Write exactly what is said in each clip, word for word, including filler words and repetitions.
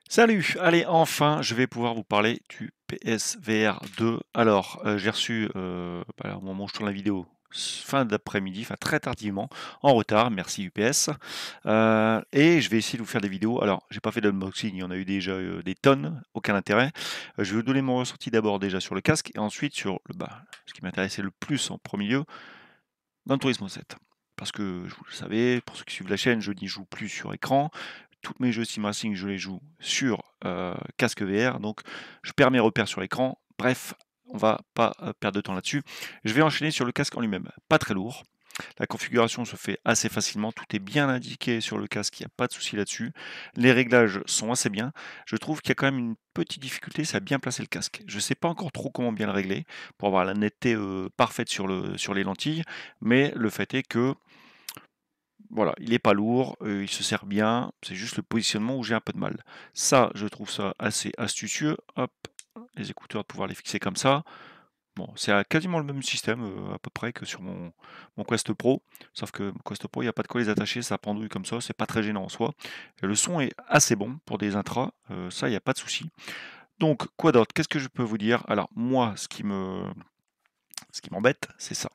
Salut! Allez, enfin, je vais pouvoir vous parler du P S V R deux. Alors, heu, j'ai reçu, heu, bah, au moment où je tourne la vidéo, s fin d'après-midi, enfin très tardivement, en retard, merci U P S. Heu et je vais essayer de vous faire des vidéos. Alors, j'ai pas fait d'unboxing, il y en a eu déjà, heu, des tonnes, aucun intérêt. Heu, je vais vous donner mon ressenti d'abord déjà sur le casque et ensuite sur le bah, ce qui m'intéressait le plus en premier lieu, Gran Turismo sept. Parce que, vous le savez, pour ceux qui suivent la chaîne, je n'y joue plus sur écran. Tous mes jeux Sim Racing, je les joue sur euh, casque V R, donc je perds mes repères sur l'écran. Bref, on va pas euh, perdre de temps là-dessus. Je vais enchaîner sur le casque en lui-même. Pas très lourd. La configuration se fait assez facilement, tout est bien indiqué sur le casque, il n'y a pas de souci là-dessus. Les réglages sont assez bien. Je trouve qu'il y a quand même une petite difficulté, c'est à bien placer le casque. Je ne sais pas encore trop comment bien le régler pour avoir la netteté euh, parfaite sur, le, sur les lentilles, mais le fait est que voilà, il est pas lourd, heu, il se sert bien, c'est juste le positionnement où j'ai un peu de mal. Ça, je trouve ça assez astucieux. Hop, les écouteurs, de pouvoir les fixer comme ça. Bon, c'est à quasiment le même système, heu, à peu près que sur mon mon Quest Pro, sauf que mon Quest Pro, il y a pas de quoi les attacher, ça pendouille comme ça, c'est pas très gênant en soi. Et le son est assez bon pour des intras, heu, ça, il y a pas de souci. Donc quoi d'autre? Qu'est-ce que je peux vous dire? Alors moi, ce qui me ce qui m'embête, c'est ça.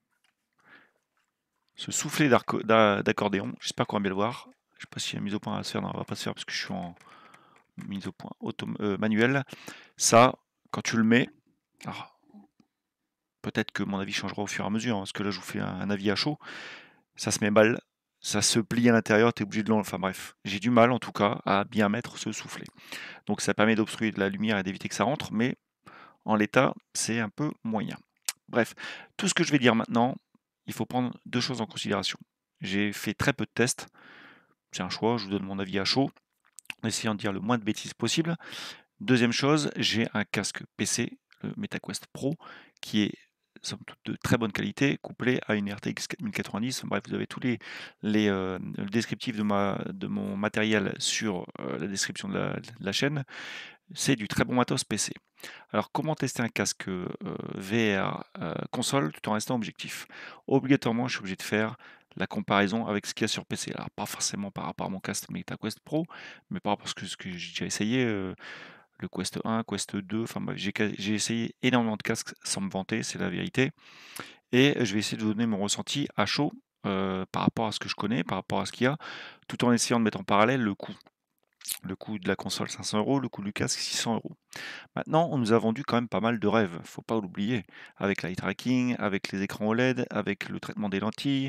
Ce soufflet d'arco- d'a- d'accordéon, j'espère qu'on va bien le voir. Je sais pas s'il y a une mise au point à se faire, non, on va pas se faire parce que je suis en mise au point auto euh, manuel. Ça, quand tu le mets, alors, peut-être que mon avis changera au fur et à mesure, hein, parce que là je vous fais un, un avis à chaud, ça se met mal, ça se plie à l'intérieur, tu es obligé de l'enlever. Enfin bref, j'ai du mal en tout cas à bien mettre ce soufflet. Donc ça permet d'obstruer de la lumière et d'éviter que ça rentre, mais en l'état, c'est un peu moyen. Bref, tout ce que je vais dire maintenant, il faut prendre deux choses en considération. J'ai fait très peu de tests, c'est un choix, je vous donne mon avis à chaud, en essayant de dire le moins de bêtises possible. Deuxième chose, j'ai un casque P C, le MetaQuest Pro, qui est somme toute de très bonne qualité, couplé à une R T X quatre mille quatre-vingt-dix. Bref, vous avez tous les, les euh, le descriptif de, ma, de mon matériel sur euh, la description de la, de la chaîne. C'est du très bon matos P C. Alors, comment tester un casque euh, V R euh, console tout en restant objectif? Obligatoirement, je suis obligé de faire la comparaison avec ce qu'il y a sur P C. Alors, pas forcément par rapport à mon casque MetaQuest Pro, mais par rapport à ce que, ce que j'ai déjà essayé, euh, le Quest un, Quest deux, enfin bref, j'ai j'ai essayé énormément de casques sans me vanter, c'est la vérité. Et je vais essayer de vous donner mon ressenti à chaud euh, par rapport à ce que je connais, par rapport à ce qu'il y a, tout en essayant de mettre en parallèle le coût. Le coût de la console cinq cents euros, le coût du casque six cents euros. Maintenant, on nous a vendu quand même pas mal de rêves, faut pas l'oublier, avec l'eye tracking, avec les écrans O L E D, avec le traitement des lentilles.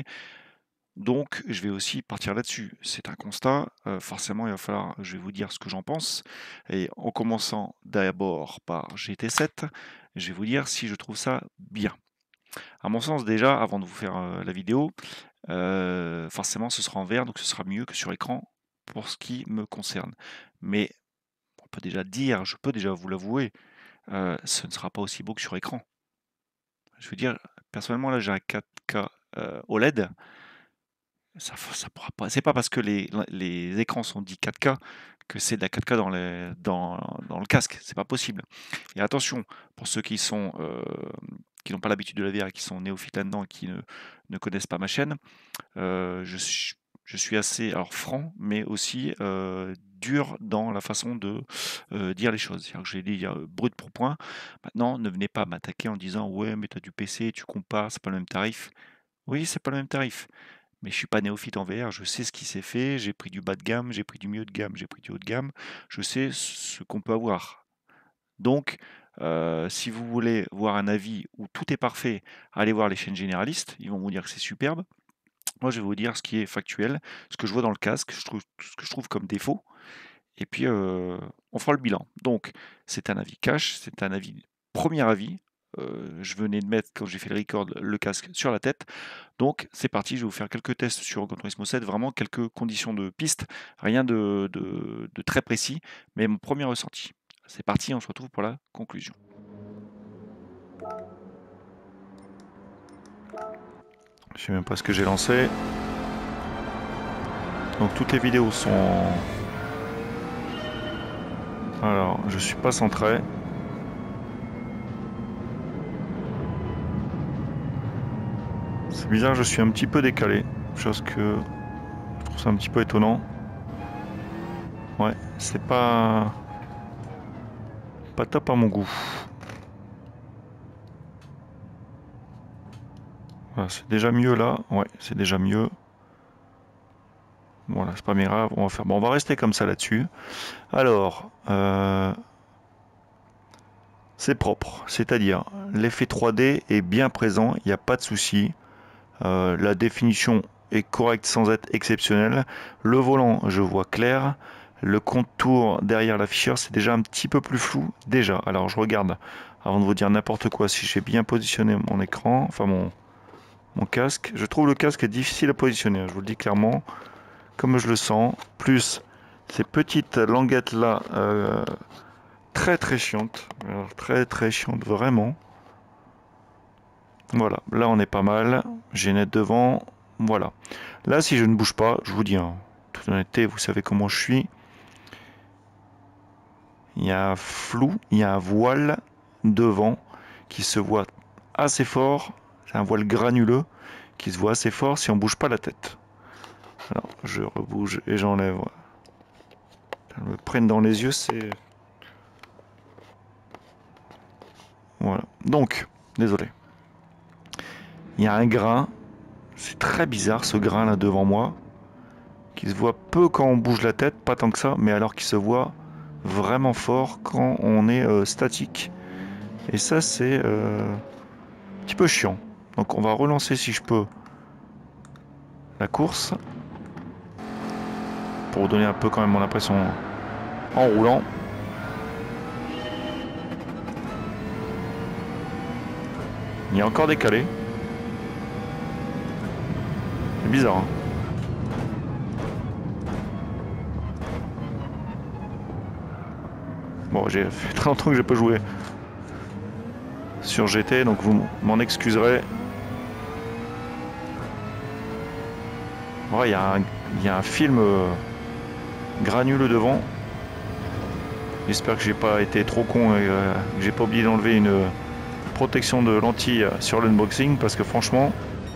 Donc, je vais aussi partir là-dessus. C'est un constat, euh, forcément, il va falloir, je vais vous dire ce que j'en pense. Et en commençant d'abord par G T sept, je vais vous dire si je trouve ça bien. À mon sens, déjà, avant de vous faire euh, la vidéo, euh, forcément, ce sera en vert, donc ce sera mieux que sur écran pour ce qui me concerne. Mais on peut déjà dire, je peux déjà vous l'avouer, euh, ce ne sera pas aussi beau que sur écran. Je veux dire, personnellement, là, j'ai un quatre K euh, O L E D. Ça, ça pourra pas. C'est pas parce que les, les écrans sont dits quatre K que c'est de la quatre K dans, les, dans, dans le casque. C'est pas possible. Et attention, pour ceux qui sont euh, qui n'ont pas l'habitude de la V R et qui sont néophytes là-dedans et qui ne, ne connaissent pas ma chaîne, euh, je suis je suis assez alors franc, mais aussi euh, dur dans la façon de euh, dire les choses. C'est-à-dire que je vais dire euh, brut pour point. Maintenant, ne venez pas m'attaquer en disant ouais, mais tu as du P C, tu compares, c'est pas le même tarif. Oui, c'est pas le même tarif. Mais je suis pas néophyte en V R, je sais ce qui s'est fait, j'ai pris du bas de gamme, j'ai pris du milieu de gamme, j'ai pris du haut de gamme, je sais ce qu'on peut avoir. Donc, euh, si vous voulez voir un avis où tout est parfait, allez voir les chaînes généralistes, ils vont vous dire que c'est superbe. Moi, je vais vous dire ce qui est factuel, ce que je vois dans le casque, je trouve, ce que je trouve comme défaut, et puis euh, on fera le bilan. Donc, c'est un avis cash, c'est un avis, premier avis. Euh, je venais de mettre, quand j'ai fait le record, le casque sur la tête. Donc, c'est parti, je vais vous faire quelques tests sur Gran Turismo sept, vraiment quelques conditions de piste, rien de, de- de très précis, mais mon premier ressenti. C'est parti, on se retrouve pour la conclusion. Je sais même pas ce que j'ai lancé. Donc, toutes les vidéos sont en... Alors, je suis pas centré. C'est bizarre, je suis un petit peu décalé. Chose que je trouve ça un petit peu étonnant. Ouais, c'est pas... pas top à mon goût. Voilà, c'est déjà mieux là. Ouais, c'est déjà mieux. Voilà, c'est pas bien grave. On va faire... Bon, on va rester comme ça là-dessus. Alors, euh... c'est propre. C'est-à-dire, l'effet trois D est bien présent. Il n'y a pas de souci. Euh, la définition est correcte sans être exceptionnelle. Le volant, je vois clair. Le contour derrière l'afficheur, c'est déjà un petit peu plus flou. Déjà, alors je regarde, avant de vous dire n'importe quoi, si j'ai bien positionné mon écran, enfin mon, mon casque. Je trouve le casque difficile à positionner, je vous le dis clairement, comme je le sens. Plus ces petites languettes là, euh, très très chiantes. Alors, très très chiantes, vraiment. Voilà, là on est pas mal. J'ai net devant. Voilà. Là, si je ne bouge pas, je vous dis, en toute honnêteté, vous savez comment je suis. Il y a un flou, il y a un voile devant qui se voit assez fort. C'est un voile granuleux qui se voit assez fort si on bouge pas la tête. Alors, je rebouge et j'enlève. Elles me prennent dans les yeux, c'est... Voilà. Donc, désolé. Il y a un grain. C'est très bizarre ce grain là devant moi. Qui se voit peu quand on bouge la tête, pas tant que ça, mais alors qu'il se voit vraiment fort quand on est euh, statique. Et ça, c'est euh, un petit peu chiant. Donc on va relancer si je peux la course. Pour vous donner un peu quand même mon impression en roulant. Il est encore décalé. C'est bizarre, hein. Bon, j'ai fait très longtemps que j'ai pas joué sur G T, donc vous m'en excuserez. Ouais, il y, y a un film euh, granuleux devant. J'espère que j'ai pas été trop con et euh, que j'ai pas oublié d'enlever une protection de lentilles sur l'unboxing parce que franchement...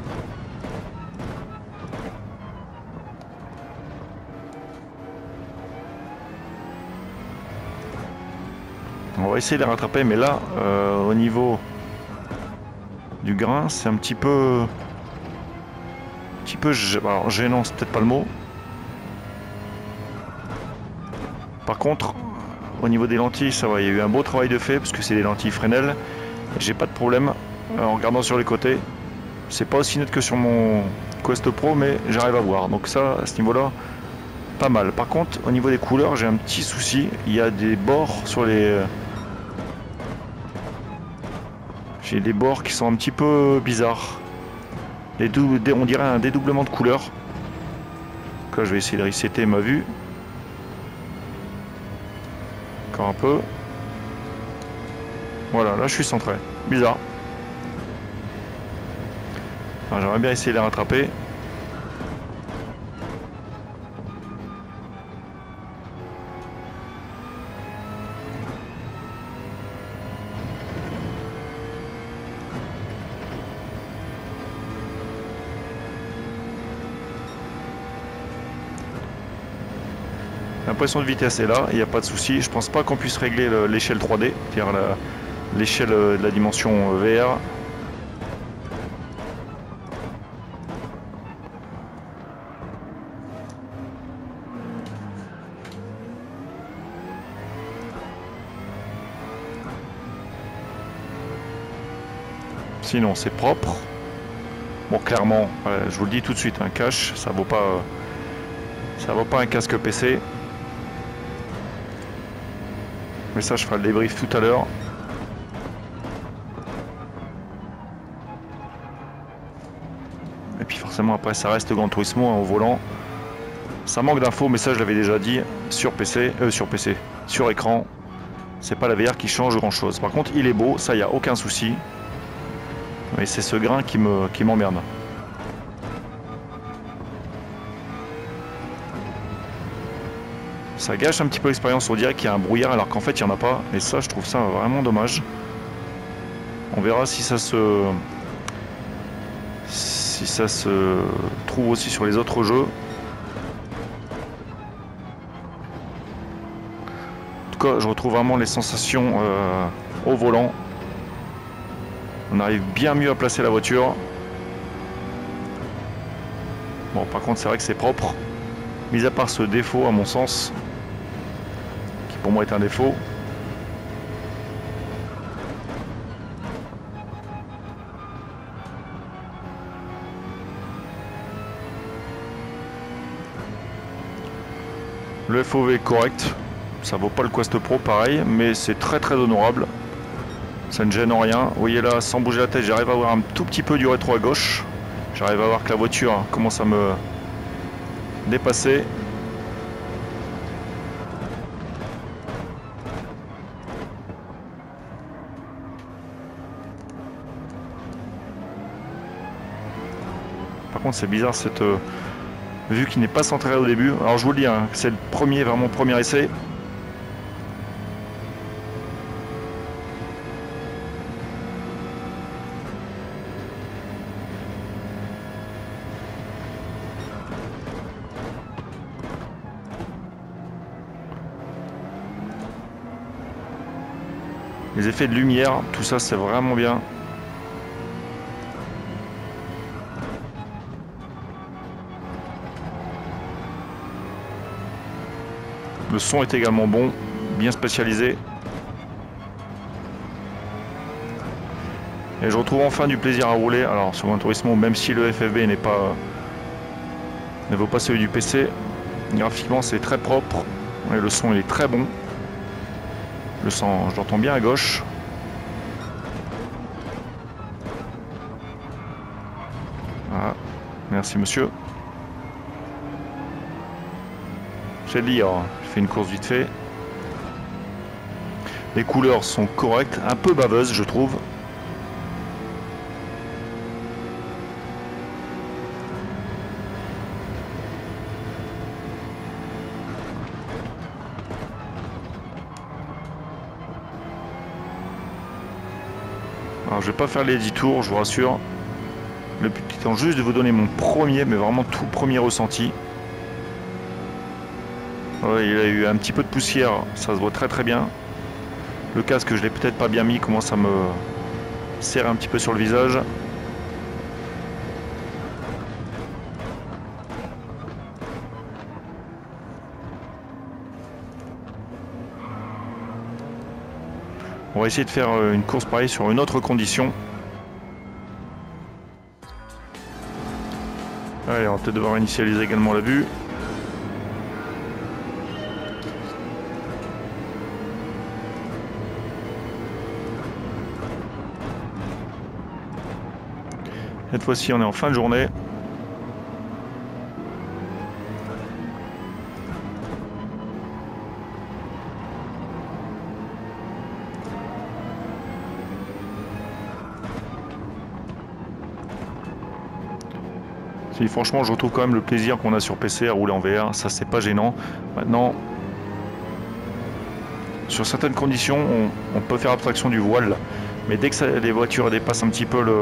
On va essayer de les rattraper, mais là, euh, au niveau du grain, c'est un petit peu... Un petit peu alors, gênant, c'est peut-être pas le mot. Par contre, au niveau des lentilles, ça va, il y a eu un beau travail de fait, parce que c'est des lentilles Fresnel. J'ai pas de problème en regardant sur les côtés. C'est pas aussi net que sur mon Quest Pro, mais j'arrive à voir. Donc ça, à ce niveau-là, pas mal. Par contre, au niveau des couleurs, j'ai un petit souci. Il y a des bords sur les... J'ai des bords qui sont un petit peu bizarres. Les dou... On dirait un dédoublement de couleurs. Donc là, je vais essayer de resetter ma vue. Encore un peu. Voilà, là je suis centré. Bizarre. J'aimerais bien essayer de les rattraper. L'impression de vitesse est là, il n'y a pas de souci. Je pense pas qu'on puisse régler l'échelle trois D, c'est-à-dire l'échelle de la dimension V R. Sinon c'est propre. Bon, clairement, euh, je vous le dis tout de suite, un cache, ça vaut pas, ça vaut pas un casque P C. Mais ça, je ferai le débrief tout à l'heure. Et puis forcément, après, ça reste Gran Turismo hein, au volant. Ça manque d'infos, mais ça, je l'avais déjà dit sur P C, euh, sur P C, sur écran. C'est pas la V R qui change grand-chose. Par contre, il est beau, ça, il n'y a aucun souci. Mais c'est ce grain qui me, qui m'emmerde. Ça gâche un petit peu l'expérience, on dirait qu'il y a un brouillard alors qu'en fait il n'y en a pas. Et ça, je trouve ça vraiment dommage. On verra si ça se... si ça se trouve aussi sur les autres jeux. tout cas, je retrouve vraiment les sensations euh, au volant. On arrive bien mieux à placer la voiture. Bon, par contre, c'est vrai que c'est propre. Mis à part ce défaut, à mon sens, qui pour moi est un défaut. Le F O V est correct. Ça vaut pas le Quest Pro pareil, mais c'est très très honorable. Ça ne gêne en rien. Vous voyez là, sans bouger la tête, j'arrive à voir un tout petit peu du rétro à gauche. J'arrive à voir que la voiture commence à me dépasser. Par contre, c'est bizarre cette euh, vue qui n'est pas centrée au début. Alors je vous le dis, hein, c'est le premier, vraiment premier essai. Les effets de lumière, tout ça c'est vraiment bien. Le son est également bon, bien spécialisé. Et je retrouve enfin du plaisir à rouler. Alors sur Gran Turismo, même si le F F V n'est pas ne vaut pas celui du P C, graphiquement c'est très propre. Et le son il est très bon. Le son, je l'entends bien à gauche. Voilà. Merci monsieur. J'ai le lire, je fais une course vite fait. Les couleurs sont correctes, un peu baveuses je trouve. Alors je vais pas faire les dix tours, je vous rassure. Le but étant juste de vous donner mon premier, mais vraiment tout premier ressenti. Ouais, il a eu un petit peu de poussière, ça se voit très très bien. Le casque, je l'ai peut-être pas bien mis, commence à me serrer un petit peu sur le visage. On va essayer de faire une course pareille sur une autre condition. Allez, on va peut-être devoir initialiser également la vue. Cette fois-ci, on est en fin de journée. Si, franchement, je retrouve quand même le plaisir qu'on a sur P C à rouler en V R. Ça, c'est pas gênant. Maintenant, sur certaines conditions, on, on peut faire abstraction du voile. Mais dès que ça, les voitures dépassent un petit peu le...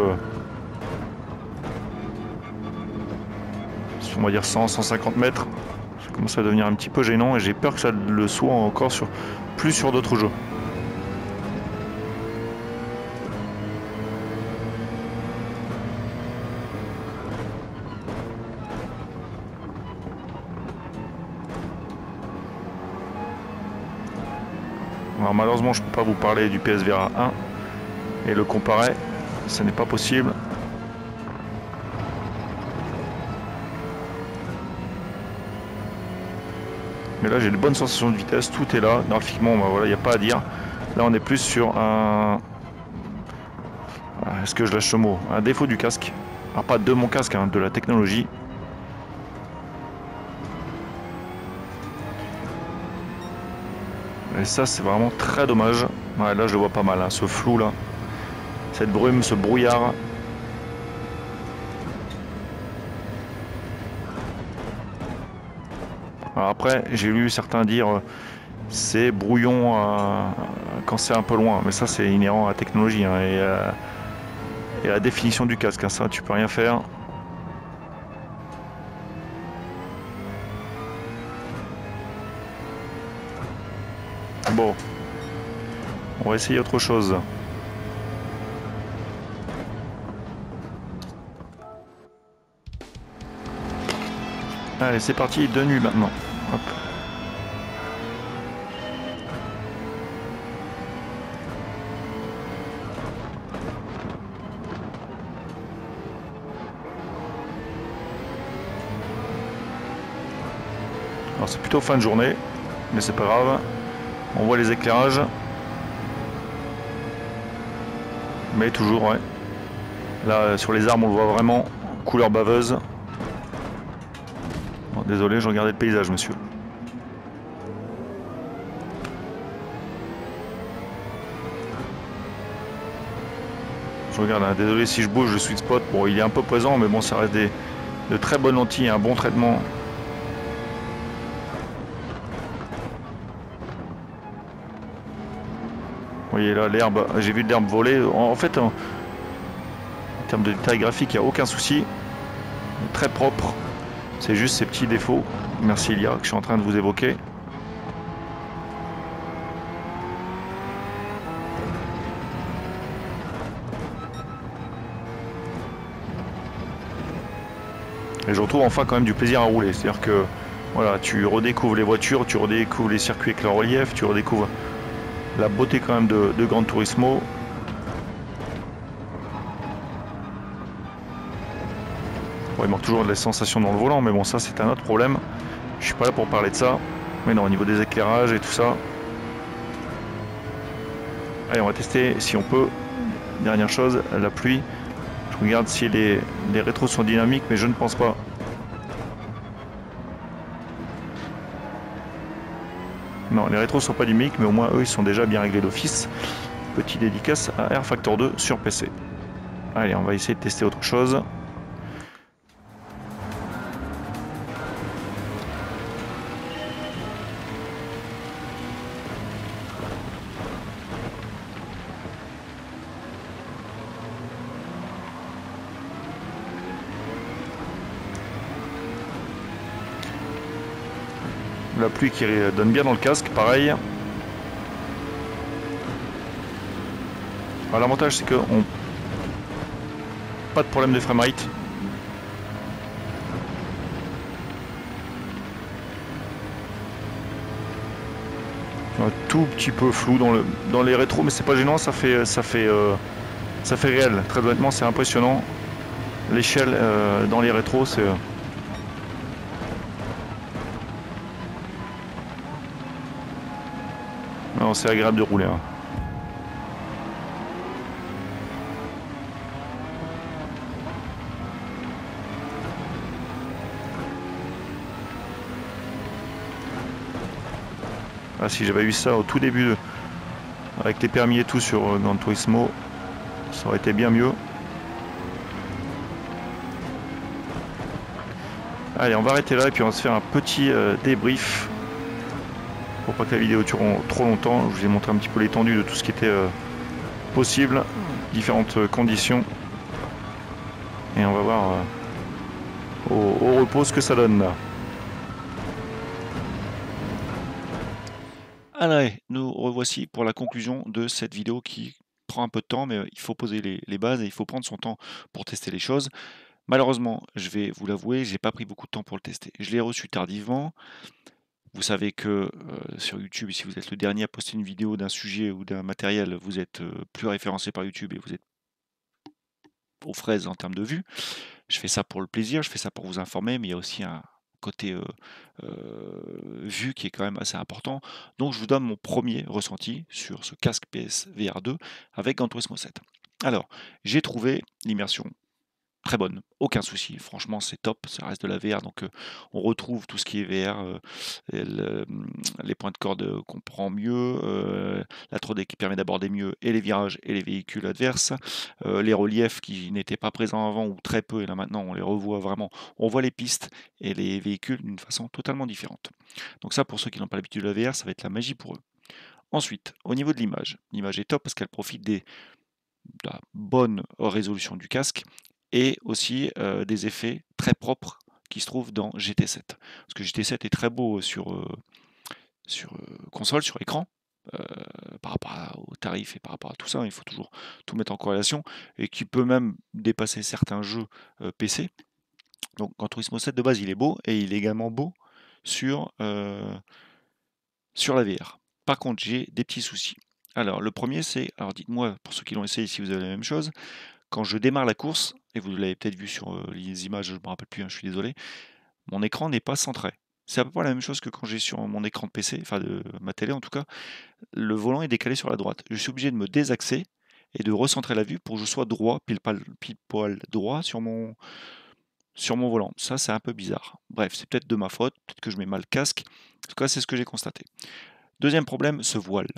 on va dire cent, cent cinquante mètres, ça commence à devenir un petit peu gênant et j'ai peur que ça le soit encore sur, plus sur d'autres jeux. Alors malheureusement je ne peux pas vous parler du P S V R un et le comparer, ce n'est pas possible. Mais là j'ai de bonnes sensations de vitesse, tout est là, graphiquement, bah voilà, il n'y a pas à dire. Là on est plus sur un... Est-ce que je lâche ce mot? Un défaut du casque. Alors pas de mon casque, hein, de la technologie. Et ça c'est vraiment très dommage. Ouais, là je le vois pas mal, hein, ce flou là. Cette brume, ce brouillard. Alors après, j'ai lu certains dire euh, c'est brouillon euh, quand c'est un peu loin, mais ça c'est inhérent à la technologie hein, et, euh, et à la définition du casque, hein, ça tu peux rien faire. Bon. On va essayer autre chose. Allez, c'est parti, de nuit maintenant. Hop. Alors c'est plutôt fin de journée, mais c'est pas grave. On voit les éclairages. Mais toujours, ouais. Là, sur les arbres, on le voit vraiment. Couleur baveuse. Bon, désolé, je regardais le paysage, monsieur. Je regarde, hein. Désolé si je bouge le sweet spot. Bon, il est un peu présent, mais bon, ça reste des, de très bonnes lentilles, un bon traitement. Vous voyez là, l'herbe, j'ai vu de l'herbe voler. En fait, en, en termes de détail graphique, il n'y a aucun souci. Très propre. C'est juste ces petits défauts. Merci Elia, que je suis en train de vous évoquer. Et je retrouve enfin quand même du plaisir à rouler. C'est-à-dire que voilà, tu redécouvres les voitures, tu redécouvres les circuits avec leur relief, tu redécouvres la beauté quand même de, de Gran Turismo. Bon, il manque toujours de la sensation dans le volant, mais bon, ça c'est un autre problème. Je suis pas là pour parler de ça. Mais non, au niveau des éclairages et tout ça. Allez, on va tester si on peut. Dernière chose, la pluie. Je regarde si les, les rétros sont dynamiques, mais je ne pense pas. Non, les rétros sont pas dynamiques, mais au moins eux, ils sont déjà bien réglés d'office. Petit dédicace à R Factor deux sur P C. Allez, on va essayer de tester autre chose. La pluie qui donne bien dans le casque, pareil. L'avantage c'est que on... pas de problème de framerate. Un tout petit peu flou dans, le... dans les rétros, mais c'est pas gênant, ça fait ça fait euh... ça fait réel. Très honnêtement, c'est impressionnant. L'échelle euh, dans les rétros, c'est non, c'est agréable de rouler. Hein. Ah, si j'avais eu ça au tout début, de... avec les permis et tout sur euh, Gran Turismo, ça aurait été bien mieux. Allez, on va arrêter là et puis on va se faire un petit euh, débrief. Pour pas que la vidéo dure trop longtemps, je vous ai montré un petit peu l'étendue de tout ce qui était euh, possible, différentes euh, conditions. Et on va voir euh, au, au repos ce que ça donne là. Allez, nous revoici pour la conclusion de cette vidéo qui prend un peu de temps, mais il faut poser les, les bases et il faut prendre son temps pour tester les choses. Malheureusement, je vais vous l'avouer, j'ai pas pris beaucoup de temps pour le tester. Je l'ai reçu tardivement. Vous savez que euh, sur YouTube, si vous êtes le dernier à poster une vidéo d'un sujet ou d'un matériel, vous êtes euh, plus référencé par YouTube et vous êtes aux fraises en termes de vues. Je fais ça pour le plaisir, je fais ça pour vous informer, mais il y a aussi un côté euh, euh, vue qui est quand même assez important. Donc je vous donne mon premier ressenti sur ce casque P S V R deux avec Gran Turismo sept. Alors, j'ai trouvé l'immersion très bonne, aucun souci, franchement c'est top, ça reste de la V R, donc euh, on retrouve tout ce qui est V R, euh, le, les points de corde qu'on prend mieux, euh, la trois D qui permet d'aborder mieux et les virages et les véhicules adverses, euh, les reliefs qui n'étaient pas présents avant ou très peu, et là maintenant on les revoit vraiment, on voit les pistes et les véhicules d'une façon totalement différente. Donc ça, pour ceux qui n'ont pas l'habitude de la V R, ça va être la magie pour eux. Ensuite, au niveau de l'image, l'image est top parce qu'elle profite des, de la bonne résolution du casque et aussi euh, des effets très propres qui se trouvent dans G T sept. Parce que G T sept est très beau sur, euh, sur euh, console, sur écran, euh, par rapport à- aux tarifs et par rapport à tout ça, il faut toujours tout mettre en corrélation, et qui peut même dépasser certains jeux euh, P C. Donc Gran Turismo sept de base il est beau, et il est également beau sur, euh, sur la V R. Par contre j'ai des petits soucis. Alors le premier c'est, alors dites-moi pour ceux qui l'ont essayé si vous avez la même chose, quand je démarre la course, et vous l'avez peut-être vu sur euh, les images, je ne me rappelle plus, hein, je suis désolé, mon écran n'est pas centré. C'est à peu près la même chose que quand j'ai sur mon écran de P C, enfin de ma télé en tout cas, le volant est décalé sur la droite. Je suis obligé de me désaxer et de recentrer la vue pour que je sois droit, pile, pal- pile poil droit sur mon, sur mon volant. Ça, c'est un peu bizarre. Bref, c'est peut-être de ma faute, peut-être que je mets mal le casque. En tout cas, c'est ce que j'ai constaté. Deuxième problème, ce voile.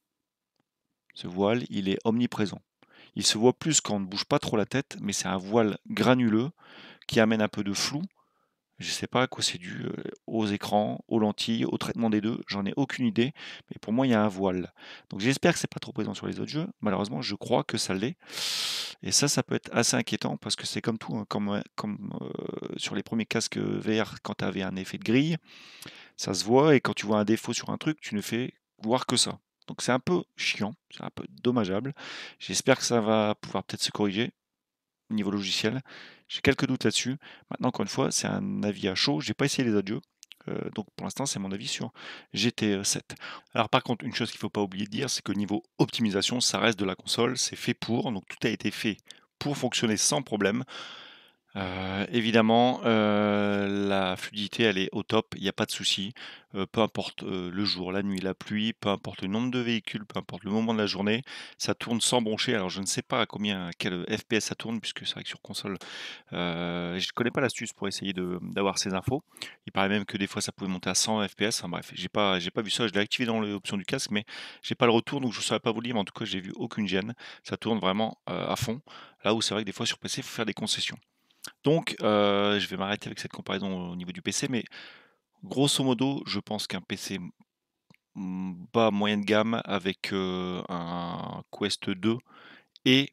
Ce voile, il est omniprésent. Il se voit plus quand on ne bouge pas trop la tête, mais c'est un voile granuleux qui amène un peu de flou. Je ne sais pas à quoi c'est dû, euh, aux écrans, aux lentilles, au traitement des deux, j'en ai aucune idée, mais pour moi il y a un voile. Donc j'espère que c'est pas trop présent sur les autres jeux. Malheureusement, je crois que ça l'est. Et ça, ça peut être assez inquiétant parce que c'est comme tout, hein, comme, euh, comme euh, sur les premiers casques V R, quand tu avais un effet de grille, ça se voit, et quand tu vois un défaut sur un truc, tu ne fais voir que ça. Donc c'est un peu chiant, c'est un peu dommageable. J'espère que ça va pouvoir peut-être se corriger au niveau logiciel. J'ai quelques doutes là-dessus. Maintenant, encore une fois, c'est un avis à chaud. J'ai pas essayé les autres jeux. Euh, donc pour l'instant, c'est mon avis sur G T sept. Alors par contre, une chose qu'il ne faut pas oublier de dire, c'est que niveau optimisation, ça reste de la console, c'est fait pour, donc tout a été fait pour fonctionner sans problème. Heu, évidemment, heu, la fluidité, elle est au top, il y a pas de souci, heu, peu importe, heu, le jour, la nuit, la pluie, peu importe le nombre de véhicules, peu importe le moment de la journée, ça tourne sans broncher. Alors je ne sais pas à combien, à quel F P S ça tourne, puisque c'est vrai que sur console, heu, je connais pas l'astuce pour essayer de d'avoir ces infos. Il paraît même que des fois ça pouvait monter à cent F P S, enfin bref, j'ai pas j'ai pas vu ça, je l'ai activé dans l'option du casque, mais j'ai pas le retour, donc je saurais pas vous le dire, mais en tout cas, j'ai vu aucune gêne. Ça tourne vraiment, heu, à fond, là où c'est vrai que des fois sur P C, il faut faire des concessions. Donc, heu, je vais m'arrêter avec cette comparaison au niveau du P C, mais grosso modo, je pense qu'un P C, mmh, bas moyen de gamme avec, heu, un Quest deux et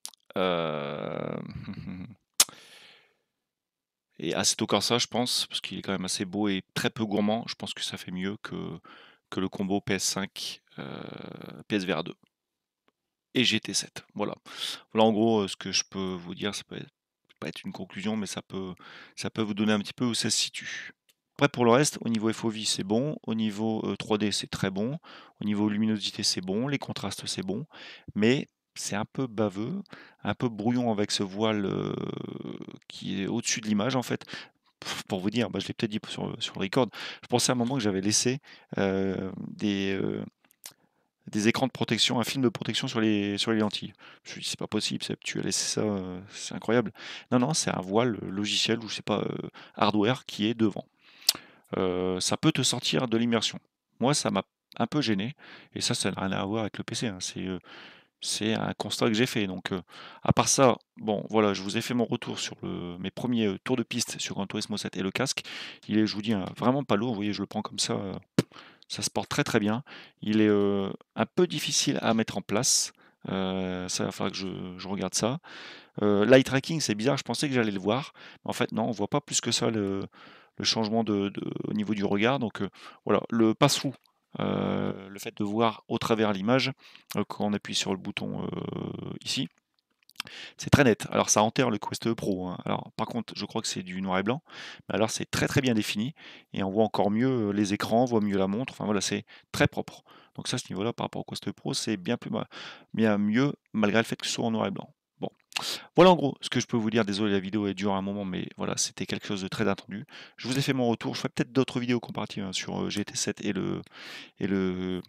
hem et Assetto Corsa, je pense, parce qu'il est quand même assez beau et très peu gourmand, je pense que ça fait mieux que que le combo P S cinq, heu, P S V R deux et G T sept. Voilà. Voilà en gros, heu, ce que je peux vous dire, ça peut être pas être une conclusion, mais ça peut ça peut vous donner un petit peu où ça se situe. Après pour le reste, au niveau F O V c'est bon, au niveau, heu, trois D c'est très bon, au niveau luminosité c'est bon, les contrastes c'est bon, mais c'est un peu baveux, un peu brouillon avec ce voile, heu, qui est au-dessus de l'image en fait. Pff, Pour vous dire, bah, je l'ai peut-être dit sur, sur le record, je pensais à un moment que j'avais laissé, heu, des, heu, des écrans de protection, un film de protection sur les sur les lentilles. Je me suis dit: «C'est pas possible, Seb, tu as laissé ça, heu, c'est incroyable». Non, non, c'est un voile, logiciel ou je sais pas, heu, hardware qui est devant. Heu, ça peut te sortir de l'immersion. Moi, ça m'a un peu gêné, et ça, ça n'a rien à voir avec le P C, hein. C'est, heu, c'est un constat que j'ai fait, donc heu, à part ça, bon, voilà, je vous ai fait mon retour sur le mes premiers er tours de piste sur Gran Turismo sept et le casque. Il est, je vous dis, hein, vraiment pas lourd. Vous voyez, je le prends comme ça, heu, ça se porte très, très bien. Il est, heu, un peu difficile à mettre en place. Heu, ça va falloir que je je regarde ça. Heu, l'eye tracking, c'est bizarre, je pensais que j'allais le voir, mais en fait non, on voit pas plus que ça le le changement de de au niveau du regard, donc heu, voilà, le passe-flou, heu, le fait de voir au travers l'image, heu, quand on appuie sur le bouton, heu, ici, c'est très net. Alors ça enterre le Quest Pro, hein. Alors par contre, je crois que c'est du noir et blanc, mais alors c'est très, très bien défini, et on voit encore mieux, heu, les écrans, on voit mieux la montre, enfin voilà, c'est très propre. Donc ça, à ce niveau-là, par rapport au Quest Pro, c'est bien plus ma bien mieux, malgré le fait que ce soit en noir et blanc. Bon. Voilà en gros ce que je peux vous dire. Désolé, la vidéo est dure à un moment, mais voilà, c'était quelque chose de très attendu. Je vous ai fait mon retour. Je ferai peut-être d'autres vidéos comparatives, hein, sur euh, G T sept et le, et le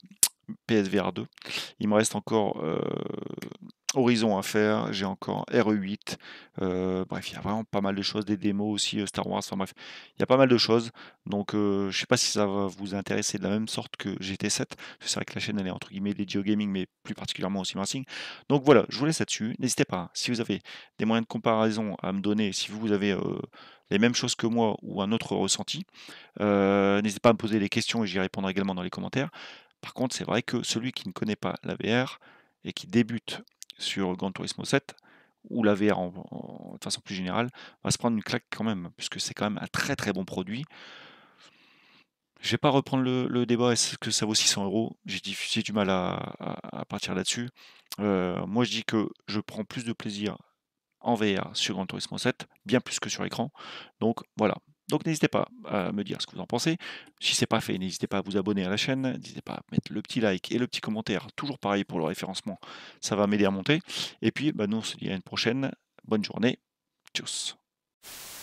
P S V R deux. Il me reste encore euh, Horizon à faire, j'ai encore R E huit. Euh, bref, il y a vraiment pas mal de choses, des démos aussi, euh, Star Wars, enfin bref, il y a pas mal de choses. Donc euh, je sais pas si ça va vous intéresser de la même sorte que G T sept. C'est vrai que la chaîne elle est entre guillemets dédiée au gaming, mais plus particulièrement au sim racing. Donc voilà, je vous laisse là-dessus. N'hésitez pas, hein, si vous avez des moyens de comparaison à me donner, si vous avez euh, les mêmes choses que moi ou un autre ressenti, euh, n'hésitez pas à me poser des questions et j'y répondrai également dans les commentaires. Par contre, c'est vrai que celui qui ne connaît pas la V R et qui débute sur Gran Turismo sept, ou la V R en, en- de façon plus générale, va se prendre une claque quand même, puisque c'est quand même un très très bon produit. Je vais pas reprendre le le débat, est-ce que ça vaut six cents euros? J'ai du j'ai du mal à à à partir là-dessus. Heu, moi, je dis que je prends plus de plaisir en V R sur Gran Turismo sept, bien plus que sur écran. Donc voilà. Donc n'hésitez pas à me dire ce que vous en pensez. Si c'est pas fait, n'hésitez pas à vous abonner à la chaîne, n'hésitez pas à mettre le petit like et le petit commentaire, toujours pareil pour le référencement, ça va m'aider à monter. Et puis, bah, nous, on se dit à une prochaine. Bonne journée. Tchuss.